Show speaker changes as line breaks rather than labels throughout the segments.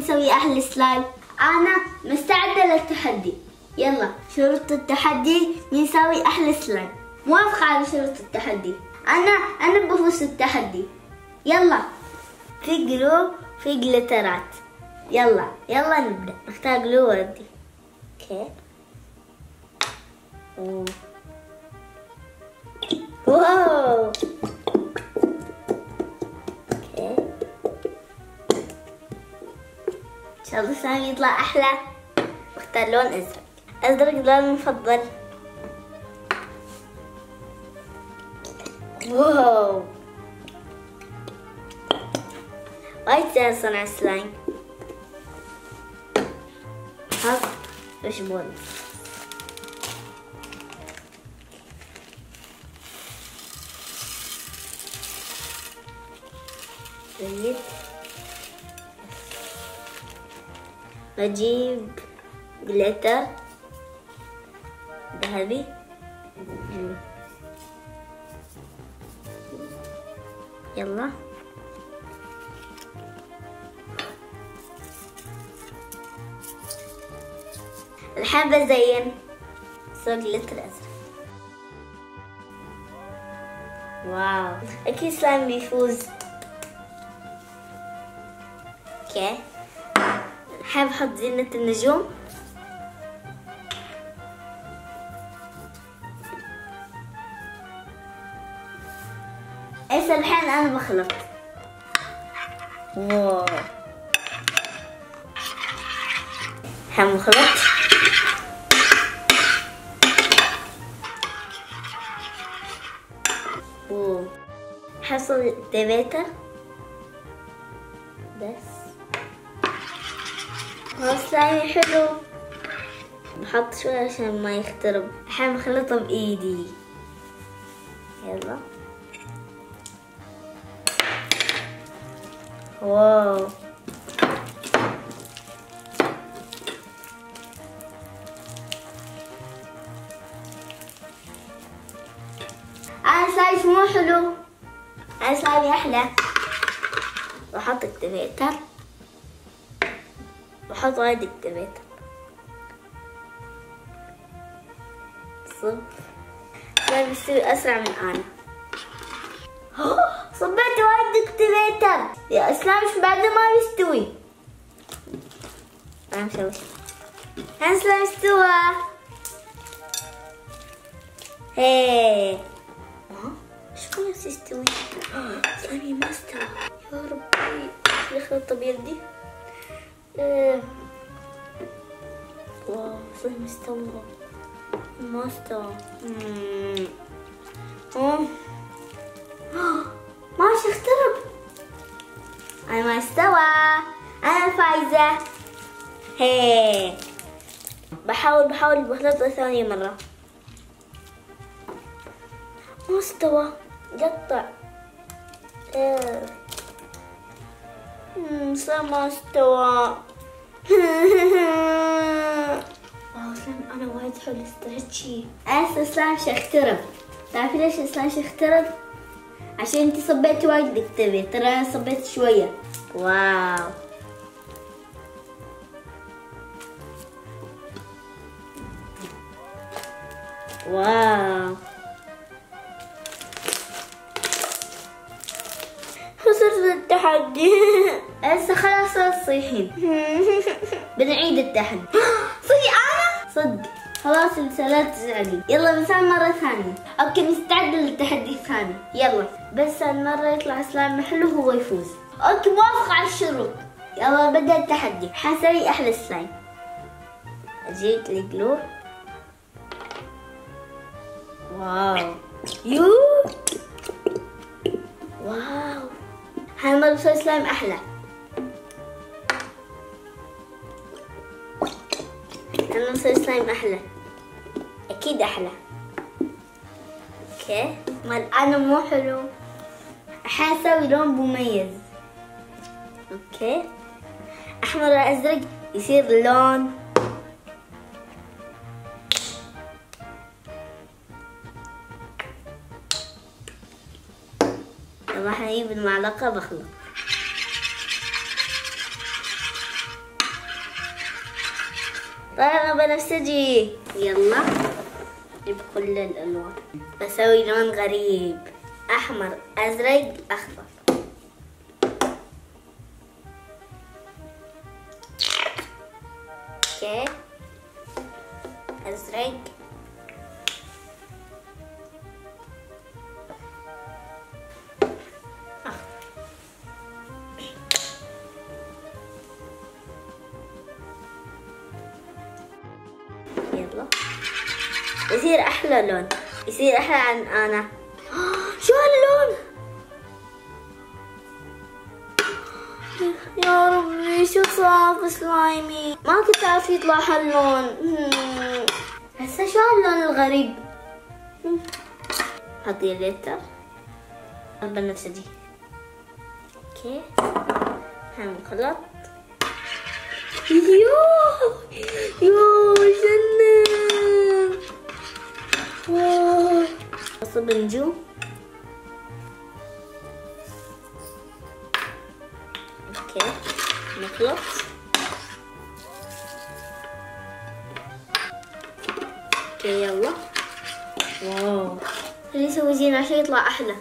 يسوي أحلى سلايم؟ أنا مستعدة للتحدي. يلا شروط التحدي، مين يسوي أحلى سلايم؟ موافقة على شروط التحدي. أنا بفوز التحدي. يلا في جلو، في جلترات. يلا نبدأ. نختار جلو وردي. اوكي. واو. اوكي. ان شاء الله السلايم يطلع احلى. اختار لون ازرق. ازرق لون المفضل. واو، وايد سهل صنع السلايم. حط وشبون. جيد. بجيب جليتر ذهبي. يلا الحين بزين. سوق جليتر ازرق. واو، اكيد سلايم بيفوز. اوكي. الحين بحط زينة النجوم. إلسا الحين أنا بخلط. واو، الحين بخلط. واو، حصل ديمتر بس. سلايم حلو. بحط شوي عشان ما يخترب. الحين بخلطه بإيدي. يلا. واو، أنا سلايم مو حلو. أنا سلايمي أحلى. بحط التوميتر. بحط وايد التوميتر. صب. سلايم يستوي أسرع من أنا. صبيت وايد التوميتر. يا سلايم مش بعد ما يستوي. أنا مسوي. هان سلايم استوى. هي. ايش خلاص يستوي؟ سلايمي ما استوى. يا ربي، خلي خلطة بيدي. واو، سلايم استوى. ما استوى. ماشي اخترب. أنا ما استوى. أنا فايزة. هي. بحاول بخلطه ثانية مرة. ما استوى. قطع. سلايم ما استوى. واو، سلايم أنا وايد حلو. استرتشي. أنا سلايم شاخترب. تعرفي ليش سلايم شاخترب؟ عشان انتي صبيتي وايد دكتبي. ترى انا صبيت شوية. واو، واو، خسرت التحدي. هسه خلاص تصيحين. بنعيد التحدي. صدق أنا؟ صدق. خلاص إلسا لا تزعلي. يلا بنسوي مرة ثانية. اوكي، مستعدة للتحدي الثاني. يلا بس المرة يطلع سلايم حلو هو يفوز. اوكي، موافقة على الشروط. يلا بدأ التحدي. حسوي احلى سلايم. اجيب الجلو. واو، واو، هاي المرة بسوي سلايم احلى. انا بسوي سلايم احلى. اكيد احلى. اوكي، مال انا مو حلو. حاسوي لون مميز. اوكي، احمر ازرق يصير لون. راح اجيب المعلقة بخلط. طيب بنفسجي. يلا جيب كل الألوان. بسوي لون غريب، أحمر أزرق أخضر. اوكي أزرق يلا يصير أحلى لون، يصير أحلى عن أنا. شو هاللون يا ربي؟ شو صار بسلايمي؟ ما كنت أعرف يطلع هاللون. هسه شو هاللون الغريب؟ حطي الليتر بالنفسجي. اوكي هنخلط. يوه جنن. واو اصب نجوم. اوكي نخلط. اوكي يلا. واو خليني اسوي زين عشان يطلع احلى.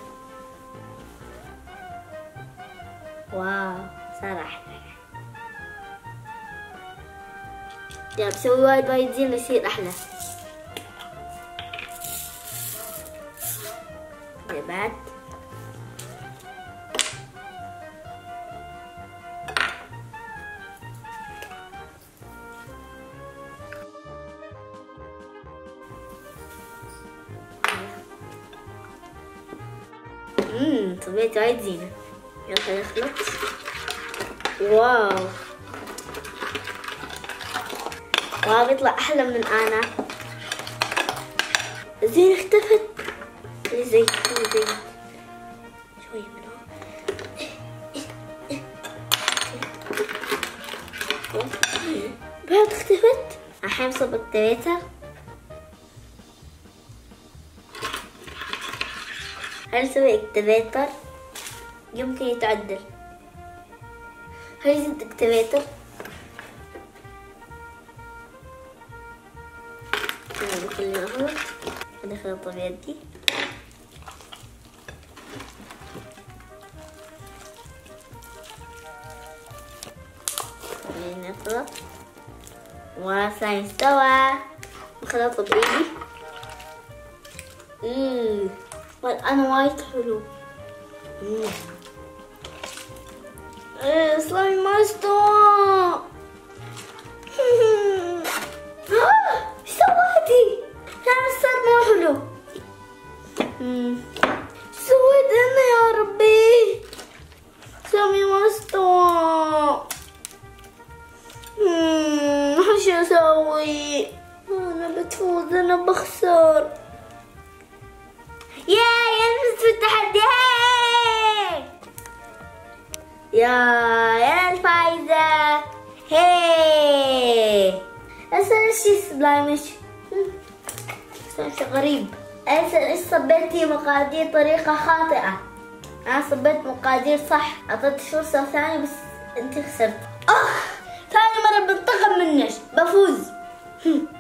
واو صار احلى. يلا بسوي وايد زين يصير احلى. بعد صبيت وايد زينة. يلا نخلط. واو واو بيطلع أحلى من أنا. زين اختفت. زين شوي من هون. بعد اختفت. الحين صب التويتر. هل نسوي اكتيفيتر؟ يمكن يتعدل. هل يزيد اكتيفيتر؟ خليني اخلط. ادخل بيدي. خليني اخلط. وسلايم استوى. اخلطه بايدي. والآن وايد حلو. سلايم ما استوى. ايش سويتي؟ كان صار مو حلو. سويت انا يا ربي؟ سامي ما استوى. شو اسوي؟ انا بتفوز، انا بخسر. ياي انا فزت في التحدي. يا الفايزة. هي هسه ايش سلايمش؟ شيء غريب. هسه ايش صبيتي مقادير بطريقة خاطئة؟ انا صبيت مقادير صح، اعطيتك فرصة ثانية بس انت خسرت. ثاني مرة بنتقم منك، بفوز.